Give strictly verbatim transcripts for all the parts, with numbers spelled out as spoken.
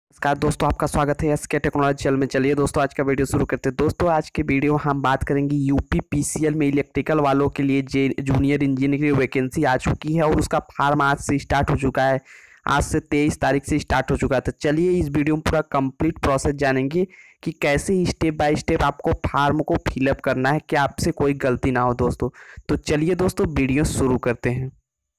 नमस्कार दोस्तों, आपका स्वागत है एसके टेक्नोलॉजी चैनल में। चलिए दोस्तों, आज का वीडियो शुरू करते हैं। दोस्तों, आज के वीडियो हम बात करेंगे यूपी पीसीएल में इलेक्ट्रिकल वालों के लिए जे जूनियर इंजीनियर की वैकेंसी आ चुकी है और उसका फार्म आज से स्टार्ट हो चुका है। आज से तेईस तारीख से स्टार्ट हो चुका है। तो चलिए इस वीडियो में पूरा कंप्लीट प्रोसेस जानेंगे कि कैसे स्टेप बाय स्टेप आपको फार्म को फिलअप करना है कि आपसे कोई गलती ना हो दोस्तों। तो चलिए दोस्तों, वीडियो शुरू करते हैं।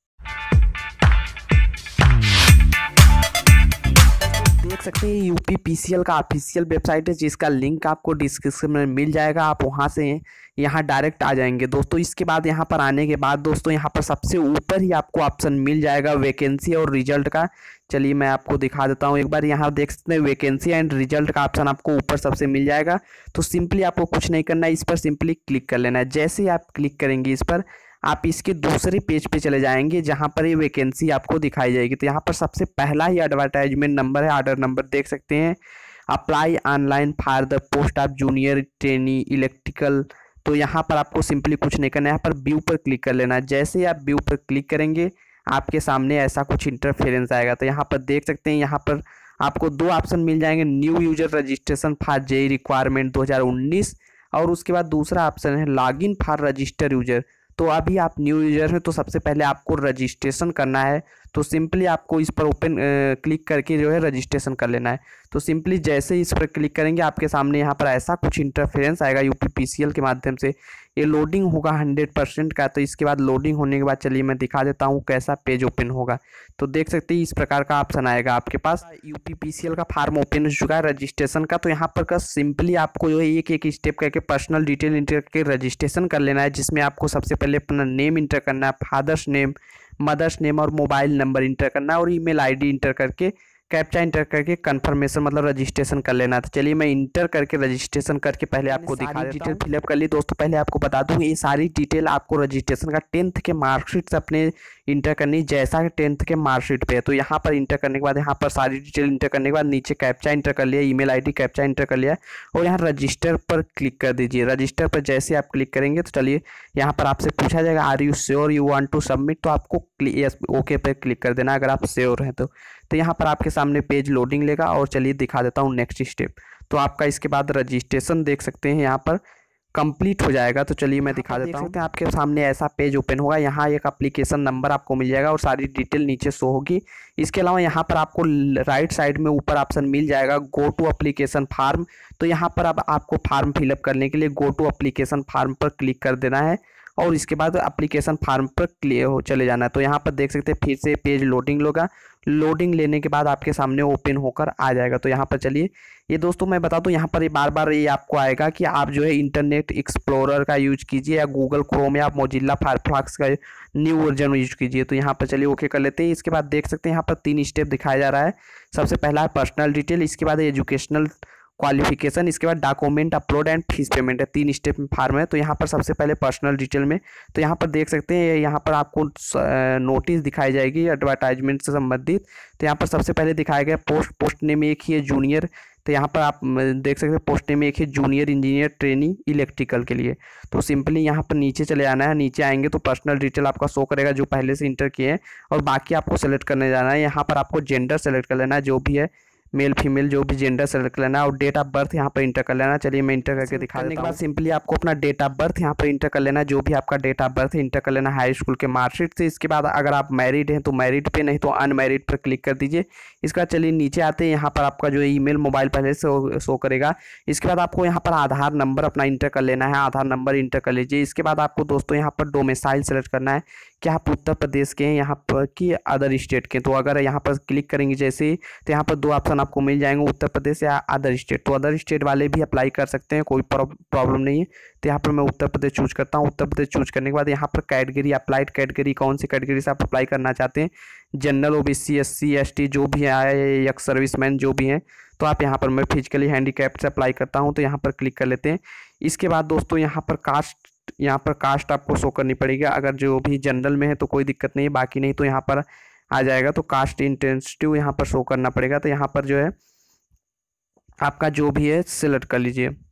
देख सकते हैं यूपी पीसीएल का ऑफिशियल वेबसाइट है, जिसका लिंक आपको डिस्क्रिप्शन में मिल जाएगा। आप वहां से यहाँ डायरेक्ट आ जाएंगे दोस्तों। इसके बाद यहाँ पर आने के बाद दोस्तों यहाँ पर सबसे ऊपर ही आपको ऑप्शन मिल जाएगा वैकेंसी और रिजल्ट का। चलिए मैं आपको दिखा देता हूँ एक बार। यहाँ देख सकते हैं वैकेंसी एंड रिजल्ट का ऑप्शन आपको ऊपर सबसे मिल जाएगा। तो सिंपली आपको कुछ नहीं करना है, इस पर सिंपली क्लिक कर लेना है। जैसे ही आप क्लिक करेंगे इस पर, आप इसके दूसरे पेज पे चले जाएंगे जहां पर ये वैकेंसी आपको दिखाई जाएगी। तो यहाँ पर सबसे पहला ही एडवर्टाइजमेंट नंबर है, ऑर्डर नंबर देख सकते हैं। Apply online for the post of junior trainee electrical. तो यहाँ पर आपको सिंपली कुछ नहीं करना है, यहाँ पर व्यू पर क्लिक कर लेना है। जैसे ही आप व्यू पर क्लिक करेंगे आपके सामने ऐसा कुछ इंटरफेरेंस आएगा। तो यहाँ पर देख सकते हैं, यहाँ पर आपको दो ऑप्शन मिल जाएंगे, new user registration for JE requirement दो हज़ार उन्नीस, और उसके बाद दूसरा ऑप्शन है log in for register user. तो अभी आप न्यू यूजर हैं तो सबसे पहले आपको रजिस्ट्रेशन करना है। तो सिंपली आपको इस पर ओपन क्लिक करके जो है रजिस्ट्रेशन कर लेना है। तो सिंपली जैसे ही इस पर क्लिक करेंगे आपके सामने यहाँ पर ऐसा कुछ इंटरफेरेंस आएगा यूपी पीसीएल के माध्यम से। ये लोडिंग होगा हंड्रेड परसेंट का। तो इसके बाद लोडिंग होने के बाद चलिए मैं दिखा देता हूँ कैसा पेज ओपन होगा। तो देख सकते हैं इस प्रकार का ऑप्शन आएगा आपके पास। यूपी पीसीएल का फार्म ओपन हो चुका है रजिस्ट्रेशन का। तो यहाँ पर का सिंपली आपको जो है एक एक स्टेप करके पर्सनल डिटेल इंटर करके रजिस्ट्रेशन कर लेना है, जिसमें आपको सबसे पहले अपना नेम इंटर करना है, फादर्स नेम, मदर्स नेम और मोबाइल नंबर इंटर करना है, और ईमेल आईडी इंटर करके कैप्चा इंटर करके कंफर्मेशन मतलब रजिस्ट्रेशन कर लेना। तो चलिए मैं इंटर करके रजिस्ट्रेशन करके पहले आपको दिखा देता हूं। डिटेल फिलअप कर ली दोस्तों। पहले आपको बता दूं ये सारी डिटेल आपको रजिस्ट्रेशन का टेंथ के मार्कशीट से अपने इंटर करनी, जैसा कि टेंथ के मार्कशीट पे है। तो यहाँ पर इंटर करने के बाद यहाँ पर सारी डिटेल इंटर करने के बाद नीचे कैप्चा इंटर कर लिया, ईमेल आईडी कैप्चा इंटर कर लिया, और यहाँ रजिस्टर पर क्लिक कर दीजिए। रजिस्टर पर जैसे आप क्लिक करेंगे तो चलिए यहाँ पर आपसे पूछा जाएगा are you sure you want to submit. तो आपको यस ओके पे क्लिक कर देना अगर आप श्योर हैं तो। तो यहाँ पर आपके सामने पेज लोडिंग लेगा, और चलिए दिखा देता हूँ नेक्स्ट स्टेप। तो आपका इसके बाद रजिस्ट्रेशन देख सकते हैं यहाँ पर कंप्लीट हो जाएगा। तो चलिए मैं दिखा देता हूँ। देख सकते हैं आपके सामने ऐसा पेज ओपन होगा। यहाँ एक एप्लीकेशन नंबर आपको मिल जाएगा और सारी डिटेल नीचे शो होगी। इसके अलावा यहाँ पर आपको राइट साइड में ऊपर ऑप्शन मिल जाएगा गो टू एप्लीकेशन फार्म। तो यहाँ पर अब आपको फार्म फिलअप करने के लिए गो टू एप्लीकेशन फार्म पर क्लिक कर देना है, और इसके बाद एप्लीकेशन फार्म पर क्लियर हो चले जाना है। तो यहाँ पर देख सकते हैं फिर से पेज लोडिंग होगा। लोडिंग लेने के बाद आपके सामने ओपन होकर आ जाएगा। तो यहाँ पर चलिए ये दोस्तों मैं बता दूं, यहाँ पर ये बार बार ये आपको आएगा कि आप जो है इंटरनेट एक्सप्लोरर का यूज कीजिए या गूगल क्रोम या मोजिल्ला फायरफॉक्स का न्यू वर्जन यूज कीजिए। तो यहाँ पर चलिए ओके कर लेते हैं। इसके बाद देख सकते हैं यहाँ पर तीन स्टेप दिखाया जा रहा है। सबसे पहला है पर्सनल डिटेल, इसके बाद एजुकेशनल क्वालिफिकेशन, इसके बाद document upload and fees payment है। तीन स्टेप में फार्म है। तो यहाँ पर सबसे पहले पर्सनल डिटेल में, तो यहाँ पर देख सकते हैं यहाँ पर आपको नोटिस दिखाई जाएगी एडवर्टाइजमेंट से संबंधित। तो यहाँ पर सबसे पहले दिखाया गया पोस्ट पोस्ट नेम एक ही है जूनियर। तो यहाँ पर आप देख सकते हैं पोस्ट नेम एक ही जूनियर इंजीनियर ट्रेनी इलेक्ट्रिकल के लिए। तो सिंपली यहाँ पर नीचे चले जाना है। नीचे आएंगे तो पर्सनल डिटेल आपका शो करेगा जो पहले से इंटर किए हैं, और बाकी आपको सेलेक्ट करने जाना है। यहाँ पर आपको जेंडर सेलेक्ट कर लेना है, जो भी है मेल फीमेल जो भी जेंडर सेलेक्ट कर लेना, और डेट ऑफ बर्थ यहाँ पर इंटर कर लेना। चलिए मैं इंटर करके दिखा देने के बाद सिंपली आपको अपना डेट ऑफ बर्थ यहाँ पर इंटर कर लेना, जो भी आपका डेट ऑफ बर्थ है इंटर कर लेना हाई स्कूल के मार्कशीट से। इसके बाद अगर आप मैरिड हैं तो मैरिड पे, नहीं तो अनमैरिड पर क्लिक कर दीजिए। इसके बाद चलिए नीचे आते हैं। यहाँ पर आपका जो ईमेल मोबाइल पहले से शो करेगा। इसके बाद आपको यहाँ पर आधार नंबर अपना इंटर कर लेना है, आधार नंबर इंटर कर लीजिए। इसके बाद आपको दोस्तों यहाँ पर डोमिसाइल सेलेक्ट करना है कि आप उत्तर प्रदेश के हैं यहाँ पर कि अदर स्टेट के। तो अगर यहाँ पर क्लिक करेंगे जैसे ही, तो यहाँ पर दो ऑप्शन आपको मिल जाएंगे, उत्तर प्रदेश या अदर स्टेट। तो अदर स्टेट वाले भी अप्लाई कर सकते हैं, कोई प्रॉब्लम नहीं है। तो यहाँ पर मैं उत्तर प्रदेश चूज करता हूँ। उत्तर प्रदेश चूज करने के बाद यहाँ पर कैटेगरी अप्लाइड कैटेगरी कौन सी कैटेगरी से आप अप्लाई करना चाहते हैं, general OBC S C S T जो भी है, एक्स सर्विसमैन जो भी हैं। तो आप यहाँ पर मैं फिजिकली हैंडीकैप्ड से अप्लाई करता हूँ, तो यहाँ पर क्लिक कर लेते हैं। इसके बाद दोस्तों यहाँ पर कास्ट यहाँ पर कास्ट आपको शो करनी पड़ेगी। अगर जो भी जनरल में है तो कोई दिक्कत नहीं है, बाकी नहीं तो यहाँ पर आ जाएगा। तो कास्ट इंटेंसिटिव यहाँ पर शो करना पड़ेगा। तो यहाँ पर जो है आपका जो भी है सिलेक्ट कर लीजिए।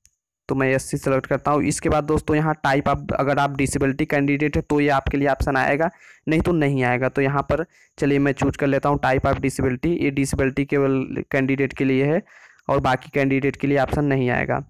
तो मैं यस सी सेलेक्ट करता हूँ। इसके बाद दोस्तों यहाँ टाइप, आप अगर आप डिसेबिलिटी कैंडिडेट है तो ये आपके लिए ऑप्शन आएगा, नहीं तो नहीं आएगा। तो यहाँ पर चलिए मैं चूज कर लेता हूँ टाइप ऑफ डिसेबिलिटी। ये डिसेबिलिटी केवल कैंडिडेट के लिए है और बाकी कैंडिडेट के लिए ऑप्शन नहीं आएगा।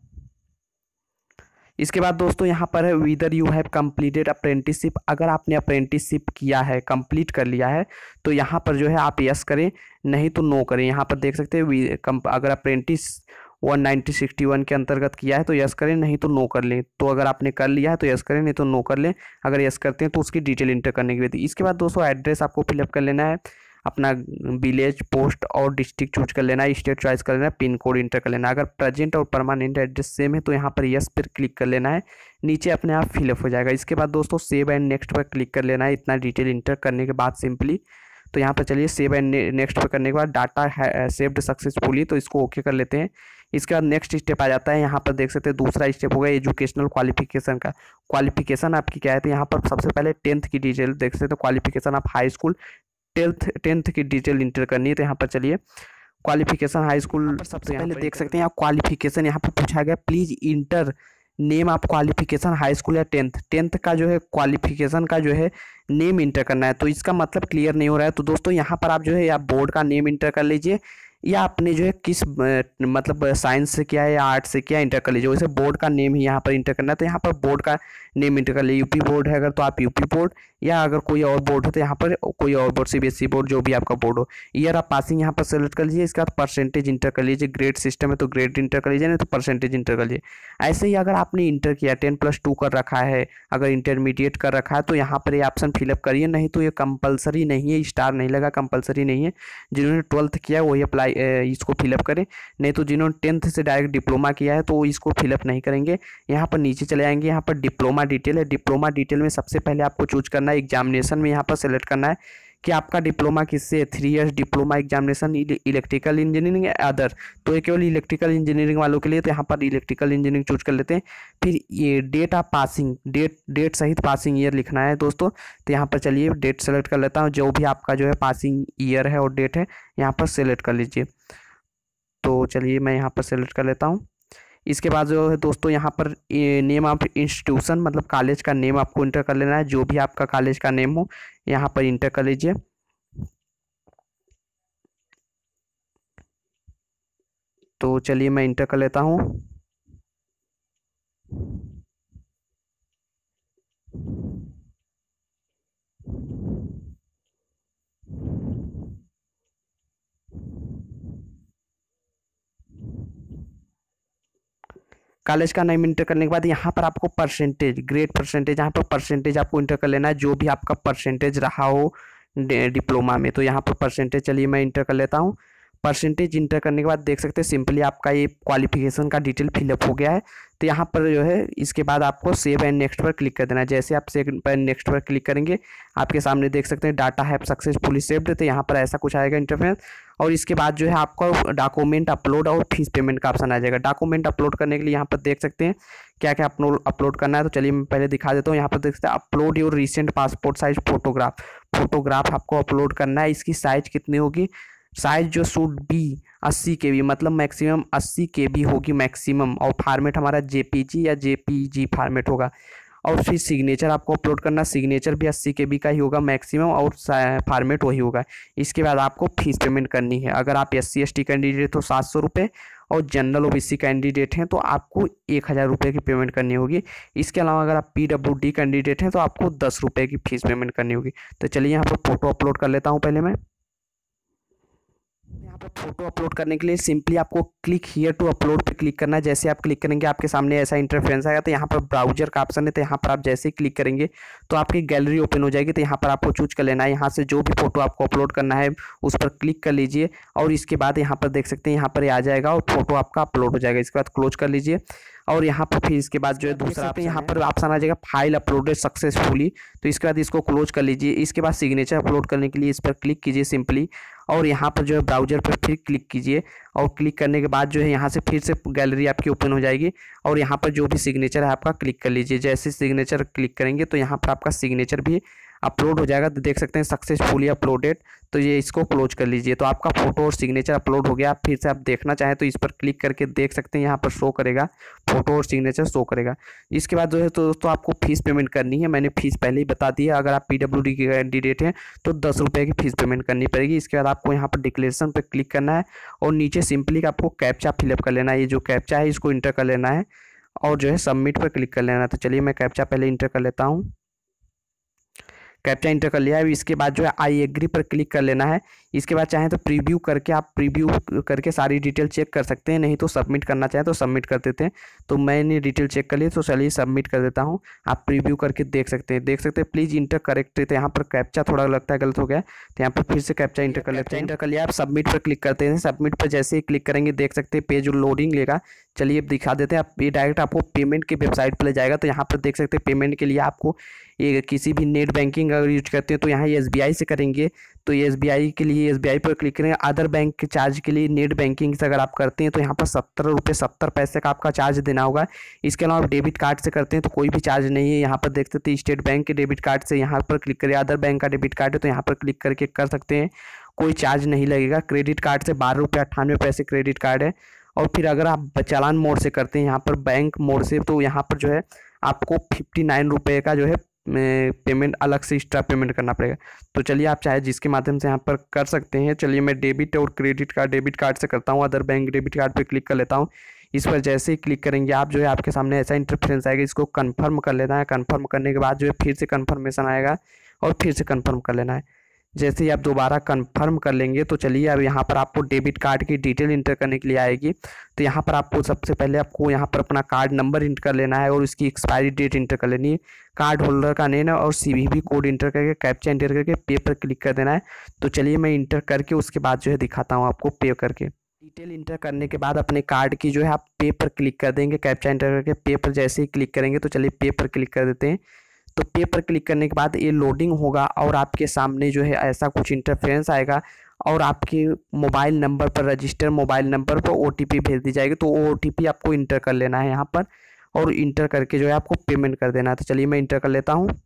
इसके बाद दोस्तों यहाँ पर है whether you have completed apprenticeship. अगर आपने अप्रेंटिसशिप किया है, कंप्लीट कर लिया है, तो यहाँ पर जो है आप यस करें, नहीं तो नो करें। यहाँ पर देख सकते हैं अगर apprentice one ninety sixty one के अंतर्गत किया है तो यस करें, नहीं तो नो कर लें। तो अगर आपने कर लिया है तो यस करें, नहीं तो नो कर लें। अगर यस करते हैं तो उसकी डिटेल इंटर करने की विधि। इसके बाद दोस्तों एड्रेस आपको फिलअप कर लेना है, अपना विलेज, पोस्ट और डिस्ट्रिक्ट चूज कर लेना है, स्टेट चॉइस कर लेना है, पिन कोड इंटर कर लेना है। अगर प्रेजेंट और परमानेंट एड्रेस सेम है तो यहाँ पर यस पर क्लिक कर लेना है, नीचे अपने आप फिलअप हो जाएगा। इसके बाद दोस्तों सेव एंड नेक्स्ट पर क्लिक कर लेना है, इतना डिटेल इंटर करने के बाद सिंपली। तो यहाँ पर चलिए सेव एंड नेक्स्ट पर करने के बाद डाटा है सेव्ड सक्सेसफुली, तो इसको ओके कर लेते हैं। इसके बाद नेक्स्ट स्टेप आ जाता है, यहाँ पर देख सकते हैं दूसरा स्टेप होगा एजुकेशनल क्वालिफिकेशन का। क्वालिफिकेशन आपकी क्या है, तो यहाँ पर सबसे पहले टेंथ की डिटेल देख सकते हैं, qualification of high school, tenth tenth की डिटेल इंटर करनी है। तो यहाँ पर चलिए क्वालिफिकेशन हाई स्कूल सबसे पहले देख सकते हैं आप, क्वालिफिकेशन यहाँ पर पूछा गया please enter name of qualification high school या टेंथ। टेंथ का जो है क्वालिफिकेशन का जो है नेम इंटर करना है, तो इसका मतलब क्लियर नहीं हो रहा है। तो दोस्तों यहाँ पर आप जो है या बोर्ड का नेम इंटर कर लीजिए, या आपने जो है किस मतलब साइंस से किया है या आर्ट्स से किया इंटर कर लीजिए। वैसे बोर्ड का नेम ही यहाँ पर इंटर करना है, तो यहाँ पर बोर्ड का नेम इंटर कर लीजिए। यूपी बोर्ड है अगर तो आप यूपी बोर्ड, या अगर कोई और बोर्ड हो तो यहाँ पर कोई और बोर्ड, सीबीएसई बोर्ड, जो भी आपका बोर्ड हो। ईयर आप पासिंग यहाँ पर सेलेक्ट कर लीजिए। इसके बाद परसेंटेज इंटर कर लीजिए, ग्रेड सिस्टम है तो ग्रेड इंटर कर लीजिए, नहीं तो परसेंटेज इंटर कर लीजिए। ऐसे ही अगर आपने इंटर किया टेन प्लस टू कर रखा है, अगर इंटरमीडिएट कर रखा है, तो यहाँ पर ये ऑप्शन फिलअप करिए, नहीं तो ये कंपलसरी नहीं है, स्टार नहीं लगा, कंपलसरी नहीं है। जिन्होंने ट्वेल्थ किया वही अप्लाई इसको फिलअप करें, नहीं तो जिन्होंने टेंथ से डायरेक्ट डिप्लोमा किया है तो इसको फिलअप नहीं करेंगे। यहाँ पर नीचे चले आएंगे, यहाँ पर डिप्लोमा डिटेल है। डिप्लोमा डिटेल में सबसे पहले आपको चूज करना है एग्जामिनेशन में, यहाँ पर सेलेक्ट करना है कि आपका डिप्लोमा किससे है। Three years diploma examination electrical engineering या अदर, तो ये केवल इलेक्ट्रिकल इंजीनियरिंग वालों के लिए, तो यहाँ पर इलेक्ट्रिकल इंजीनियरिंग चूज कर लेते हैं। फिर ये date of passing, date date सहित पासिंग ईयर लिखना है दोस्तों। तो यहाँ पर चलिए डेट सेलेक्ट कर लेता हूँ, जो भी आपका जो है पासिंग ईयर है और डेट है यहाँ पर सेलेक्ट कर लीजिए। तो चलिए मैं यहाँ पर सेलेक्ट कर लेता हूँ। इसके बाद जो है दोस्तों यहाँ पर नेम ऑफ इंस्टीट्यूशन, मतलब कॉलेज का नेम आपको इंटर कर लेना है, जो भी आपका कॉलेज का नेम हो यहाँ पर इंटर कर लीजिए। तो चलिए मैं इंटर कर लेता हूँ। कॉलेज का नेम इंटर करने के बाद यहाँ पर आपको परसेंटेज, ग्रेड परसेंटेज, यहाँ पर परसेंटेज आपको इंटर कर लेना है, जो भी आपका परसेंटेज रहा हो डिप्लोमा में। तो यहाँ पर परसेंटेज चलिए मैं इंटर कर लेता हूँ। परसेंटेज इंटर करने के बाद देख सकते हैं सिंपली आपका ये क्वालिफिकेशन का डिटेल फिलअप हो गया है। तो यहाँ पर जो है इसके बाद आपको सेव एंड नेक्स्ट पर क्लिक कर देना है। जैसे आप सेव एंड नेक्स्ट पर क्लिक करेंगे आपके सामने देख सकते हैं डाटा हैव सक्सेसफुली सेव्ड, तो यहाँ पर ऐसा कुछ आएगा इंटरफेस। और इसके बाद जो है आपको डॉक्यूमेंट अपलोड और फीस पेमेंट का ऑप्शन आ जाएगा। डॉक्यूमेंट अपलोड करने के लिए यहाँ पर देख सकते हैं क्या क्या अपलोड अपलोड करना है। तो चलिए मैं पहले दिखा देता हूँ। यहाँ पर देख सकते हैं upload your recent passport size photograph, photograph आपको अपलोड करना है। इसकी साइज कितनी होगी, साइज जो शुड बी अस्सी के बी, मतलब मैक्सिमम अस्सी के बी होगी मैक्सिमम, और फॉर्मेट हमारा जेपीजी या जेपीजी फॉर्मेट होगा। और फिर सिग्नेचर आपको अपलोड करना, सिग्नेचर भी अस्सी के बी का ही होगा मैक्सिमम, और फॉर्मेट वही होगा। इसके बाद आपको फीस पेमेंट करनी है। अगर आप S C S T candidate हो सात सौ रुपये, और जनरल ओबीसी कैंडिडेट हैं तो आपको एक हज़ार रुपये की पेमेंट करनी होगी। इसके अलावा अगर आप पी डब्ल्यू डी कैंडिडेट हैं तो आपको दस रुपये की फीस पेमेंट करनी होगी। तो चलिए यहाँ पर फोटो अपलोड कर लेता हूँ पहले मैं। यहाँ पर फोटो अपलोड करने के लिए सिंपली आपको क्लिक हियर टू अपलोड पे क्लिक करना है। जैसे आप क्लिक करेंगे आपके सामने ऐसा इंटरफेरेंस आएगा। तो यहाँ पर ब्राउजर का ऑप्शन है, तो यहाँ पर आप जैसे ही क्लिक करेंगे तो आपकी गैलरी ओपन हो जाएगी। तो यहाँ पर आपको चूज कर लेना है, यहाँ से जो भी फोटो आपको अपलोड करना है उस पर क्लिक कर लीजिए। और इसके बाद यहाँ पर देख सकते हैं यहाँ पर आ जाएगा और फोटो आपका अपलोड हो जाएगा। इसके बाद क्लोज कर लीजिए। और यहाँ पर फिर इसके बाद जो है दूसरा यहाँ पर ऑप्शन आ जाएगा फाइल अपलोडेड सक्सेसफुली। तो इसके बाद इसको क्लोज कर लीजिए। इसके बाद सिग्नेचर अपलोड करने के लिए इस पर क्लिक कीजिए सिंपली, और यहाँ पर जो है ब्राउजर पर फिर क्लिक कीजिए। और क्लिक करने के बाद जो है यहाँ से फिर से गैलरी आपकी ओपन हो जाएगी। और यहाँ पर जो भी सिग्नेचर है आपका क्लिक कर लीजिए। जैसे सिग्नेचर क्लिक करेंगे तो यहाँ पर आपका सिग्नेचर भी अपलोड हो जाएगा तो देख सकते हैं सक्सेसफुली अपलोडेड। तो ये इसको क्लोज कर लीजिए। तो आपका फोटो और सिग्नेचर अपलोड हो गया। फिर से आप देखना चाहें तो इस पर क्लिक करके देख सकते हैं, यहाँ पर शो करेगा, फोटो और सिग्नेचर शो करेगा। इसके बाद जो है तो दोस्तों आपको फीस पेमेंट करनी है। मैंने फीस पहले ही बता दी है। अगर आप पीडब्ल्यूडी के कैंडिडेट हैं तो दस रुपये की फीस पेमेंट करनी पड़ेगी। इसके बाद आपको यहाँ पर डिक्लेरेशन पर क्लिक करना है और नीचे सिंपली आपको कैप्चा फिलअप कर लेना है। ये जो कैप्चा है इसको इंटर कर लेना है और जो है सबमिट पर क्लिक कर लेना है। तो चलिए मैं कैप्चा पहले इंटर कर लेता हूँ। कैप्चा इंटर कर लिया है। इसके बाद जो है आई एग्री पर क्लिक कर लेना है। इसके बाद चाहें तो प्रीव्यू करके आप प्रीव्यू करके सारी डिटेल चेक कर सकते हैं, नहीं तो सबमिट करना चाहें तो सबमिट कर देते हैं। तो मैंने डिटेल चेक कर ली तो चलिए सबमिट कर देता हूं। आप प्रीव्यू करके देख सकते हैं देख सकते हैं प्लीज़ इंटर करेक्ट। तो यहाँ पर कैप्चा थोड़ा लगता है गलत हो गया, तो यहाँ पर फिर से कैप्चा इंटर कर लेते हैं। इंटर कर लिया, आप सबमिट पर क्लिक करते हैं। सबमिट पर जैसे ही क्लिक करेंगे देख सकते हैं पेज लोडिंग लेगा। चलिए अब दिखा देते हैं। आप ये डायरेक्ट आपको पेमेंट की वेबसाइट पर ले जाएगा। तो यहाँ पर देख सकते हैं पेमेंट के लिए आपको ये किसी भी नेट बैंकिंग अगर यूज करते हैं तो यहाँ एस बी आई से करेंगे। तो एस बी आई के लिए एस बी आई पर क्लिक करेंगे। अदर बैंक के चार्ज के लिए नेट बैंकिंग से अगर आप करते हैं तो यहाँ पर सत्तर रुपये सत्तर पैसे का आपका चार्ज देना होगा। इसके अलावा आप डेबिट कार्ड से करते हैं तो कोई भी चार्ज नहीं है। यहाँ पर देख सकते हैं स्टेट बैंक के डेबिट कार्ड से यहाँ पर क्लिक करिए। अदर बैंक का डेबिट कार्ड है तो यहाँ पर क्लिक करके कर सकते हैं, कोई चार्ज नहीं लगेगा। क्रेडिट कार्ड से बारह रुपये अट्ठानवे पैसे क्रेडिट कार्ड है। और फिर अगर आप चालान मोड से करते हैं यहाँ पर बैंक मोड से, तो यहाँ पर जो है आपको फिफ्टी नाइन रुपये का जो है पेमेंट अलग से एक्स्ट्रा पेमेंट करना पड़ेगा। तो चलिए आप चाहे जिसके माध्यम से यहाँ पर कर सकते हैं। चलिए मैं डेबिट और क्रेडिट कार्ड डेबिट कार्ड से करता हूँ। अदर बैंक डेबिट कार्ड पे क्लिक कर लेता हूँ। इस पर जैसे ही क्लिक करेंगे आप जो है आपके सामने ऐसा इंटरफेरेंस आएगा। इसको कंफर्म कर लेना है। कंफर्म करने के बाद जो है फिर से कंफर्मेशन आएगा और फिर से कंफर्म कर लेना है। जैसे ही आप दोबारा कंफर्म कर लेंगे तो चलिए अब यहाँ पर आपको डेबिट कार्ड की डिटेल इंटर करने के लिए आएगी। तो यहाँ पर आपको सबसे पहले आपको यहाँ पर अपना कार्ड नंबर इंटर कर लेना है और उसकी एक्सपायरी डेट इंटर कर लेनी है। कार्ड होल्डर का नेम और C V V code enter करके कैप्चा इंटर करके पे पर क्लिक कर देना है। तो चलिए मैं इंटर करके उसके बाद जो है दिखाता हूँ आपको पे करके। डिटेल इंटर करने के बाद अपने कार्ड की जो है आप पे पर क्लिक कर देंगे। कैप्चा इंटर करके पे पर जैसे ही क्लिक करेंगे तो चलिए पे पर क्लिक कर देते हैं। तो पे पर क्लिक करने के बाद ये लोडिंग होगा और आपके सामने जो है ऐसा कुछ इंटरफेरेंस आएगा और आपके मोबाइल नंबर पर रजिस्टर मोबाइल नंबर पर ओ टी पी भेज दी जाएगी। तो वो ओ टी पी आपको इंटर कर लेना है यहाँ पर और इंटर करके जो है आपको पेमेंट कर देना है। तो चलिए मैं इंटर कर लेता हूँ।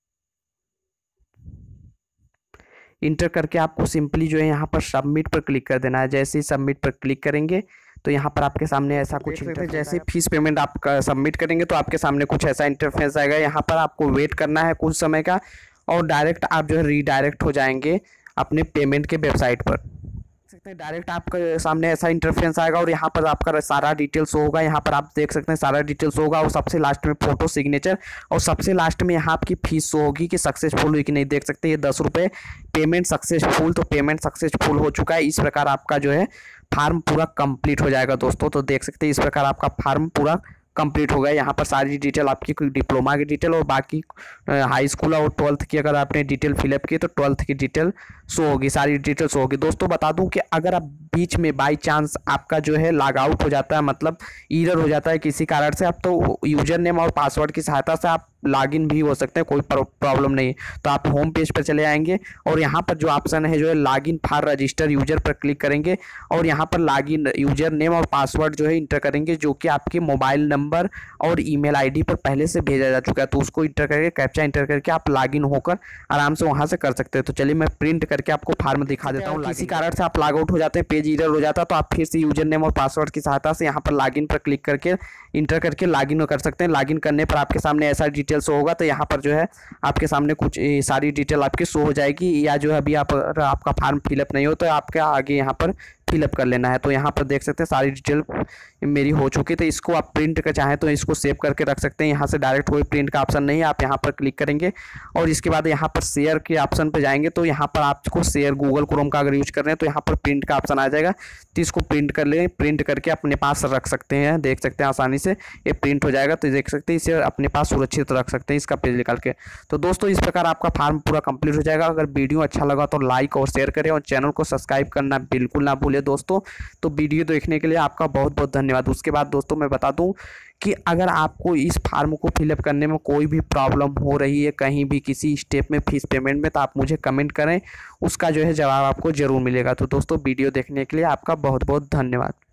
इंटर करके आपको सिंपली जो है यहाँ पर सबमिट पर क्लिक कर देना है। जैसे ही सबमिट पर क्लिक करेंगे तो यहाँ पर आपके सामने ऐसा कुछ जैसे फीस पेमेंट आप सबमिट करेंगे तो आपके सामने कुछ ऐसा इंटरफेस आएगा। यहाँ पर आपको वेट करना है कुछ समय का और डायरेक्ट आप जो है रीडायरेक्ट हो जाएंगे अपने पेमेंट के वेबसाइट पर। सकते हैं डायरेक्ट आपके सामने ऐसा इंटरफेरेंस आएगा और यहाँ पर आपका सारा डिटेल्स होगा। यहाँ पर आप देख सकते हैं सारा डिटेल्स होगा और सबसे लास्ट में फोटो सिग्नेचर और सबसे लास्ट में यहाँ आपकी फीस शो होगी कि सक्सेसफुल हुई कि नहीं। देख सकते हैं ये दस रुपये पेमेंट सक्सेसफुल। तो पेमेंट सक्सेसफुल हो चुका है। इस प्रकार आपका जो है फार्म पूरा कंप्लीट हो जाएगा दोस्तों। तो देख सकते हैं इस प्रकार आपका फार्म पूरा कंप्लीट हो गया। यहाँ पर सारी डिटेल आपकी डिप्लोमा की डिटेल और बाकी हाई स्कूल और ट्वेल्थ की अगर आपने डिटेल फिलअप की तो ट्वेल्थ की डिटेल शो होगी, सारी डिटेल शो होगी। दोस्तों बता दूं कि अगर आप बीच में बाई चांस आपका जो है लॉग आउट हो जाता है, मतलब एरर हो जाता है किसी कारण से, आप तो यूजर नेम और पासवर्ड की सहायता से आप लॉगिन भी हो सकते हैं, कोई प्रॉब्लम नहीं। तो आप होम पेज पर चले आएंगे और यहाँ पर जो ऑप्शन है जो है लॉगिन फॉर रजिस्टर यूजर पर क्लिक करेंगे और यहाँ पर लॉगिन यूजर नेम और पासवर्ड जो है इंटर करेंगे जो कि आपके मोबाइल नंबर और ईमेल आईडी पर पहले से भेजा जा चुका है। तो उसको इंटर करके कैप्चा इंटर करके आप लॉगिन होकर आराम से वहाँ से कर सकते हैं। तो चलिए मैं प्रिंट करके आपको फार्म दिखा देता हूँ। किसी कारण से आप लॉग आउट हो जाते हैं, पेज एरर हो जाता है, तो आप फिर से यूजर नेम और पासवर्ड की सहायता से यहाँ पर लॉगिन पर क्लिक करके इंटर करके लॉगिन कर सकते हैं। लॉगिन करने पर आपके सामने ऐसा डिटेल्स होगा। तो यहाँ पर जो है आपके सामने कुछ सारी डिटेल आपकी शो हो जाएगी। या जो है अभी आप आपका फार्म फिलअप नहीं हो तो आपके आगे यहाँ पर फिलअप कर लेना है। तो यहाँ पर देख सकते हैं सारी डिटेल मेरी हो चुकी है। तो इसको आप प्रिंट का चाहें तो इसको सेव करके रख सकते हैं। यहाँ से डायरेक्ट कोई प्रिंट का ऑप्शन नहीं है, आप यहाँ पर क्लिक करेंगे और इसके बाद यहाँ पर शेयर के ऑप्शन पर जाएंगे। तो यहाँ पर आपको शेयर गूगल क्रोम का अगर यूज कर रहे हैं तो यहाँ पर प्रिंट का ऑप्शन आ जाएगा। तो इसको प्रिंट कर लें, प्रिंट करके अपने पास रख सकते हैं। देख सकते हैं आसानी से ये प्रिंट हो जाएगा। तो देख सकते हैं इसे अपने पास सुरक्षित रख सकते हैं इसका पेज निकाल के। तो दोस्तों इस प्रकार आपका फार्म पूरा कंप्लीट हो जाएगा। अगर वीडियो अच्छा लगा तो लाइक और शेयर करें और चैनल को सब्सक्राइब करना बिल्कुल ना भूलें दोस्तों। तो वीडियो देखने के लिए आपका बहुत बहुत धन्यवाद। उसके बाद दोस्तों मैं बता दूं कि अगर आपको इस फार्म को फिलअप करने में कोई भी प्रॉब्लम हो रही है कहीं भी किसी स्टेप में फीस पेमेंट में, तो आप मुझे कमेंट करें, उसका जो है जवाब आपको ज़रूर मिलेगा। तो दोस्तों वीडियो देखने के लिए आपका बहुत बहुत धन्यवाद।